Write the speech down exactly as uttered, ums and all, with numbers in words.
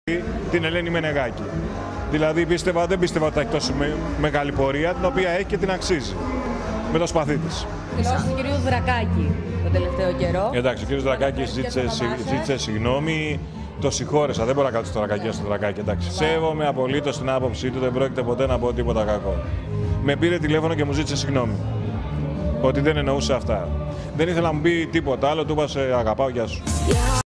την Ελένη Μενεγάκη. Δηλαδή πίστευα, δεν πίστευα ότι θα έχει τόσο με, μεγάλη πορεία, την οποία έχει και την αξίζει με το σπαθί της. Δηλώσεις του κυρίου Δρακάκη τον τελευταίο καιρό. Εντάξει, ο κύριος Δρακάκης ζήτησε, ζήτησε συγγνώμη, το συγχώρεσα. Δεν μπορώ να κάτσω στο Δρακάκη στο Δρακάκη. Εντάξει. Σέβομαι απολύτως την άποψή του, δεν πρόκειται ποτέ να πω τίποτα κακό. Με πήρε τηλέφωνο και μου ζήτησε συγγνώμη. Ότι δεν εννοούσε αυτά. Δεν ήθελα να μου πει τίποτα άλλο, του είπα σε αγαπάω, γεια σου.